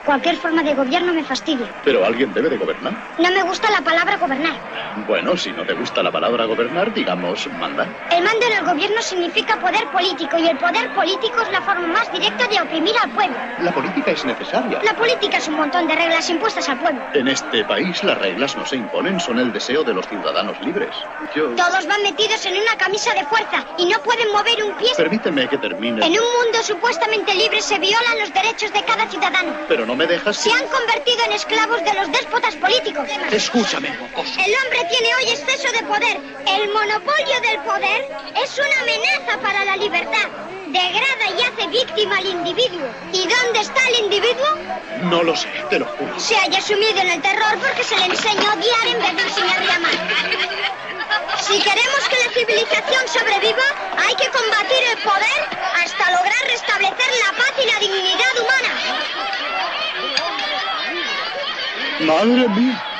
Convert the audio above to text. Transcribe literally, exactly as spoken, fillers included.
Cualquier forma de gobierno me fastidia. Pero alguien debe de gobernar. No me gusta la palabra gobernar. Bueno, si no te gusta la palabra gobernar, digamos, mandar. El mando en el gobierno significa poder político, y el poder político es la forma más directa de oprimir al pueblo. La política es necesaria. La política es un montón de reglas impuestas al pueblo. En este país las reglas no se imponen, son el deseo de los ciudadanos libres. Yo... Todos van metidos en una camisa de fuerza y no pueden mover un pie. Permíteme que termine. En un mundo supuestamente libre se violan los derechos de cada ciudadano. Pero no me dejas... Se han convertido en esclavos de los déspotas políticos. Escúchame, mocoso. El hombre tiene hoy exceso de poder. El monopolio del poder es una amenaza para la libertad. Degrada y hace víctima al individuo. ¿Y dónde está el individuo? No lo sé, te lo juro. Se haya sumido en el terror porque se le enseñó a odiar en vez de enseñarle a amar. Si queremos que la civilización sobreviva, hay que combatir el poder hasta lograr restablecer la paz y la dignidad humana. Madre mía.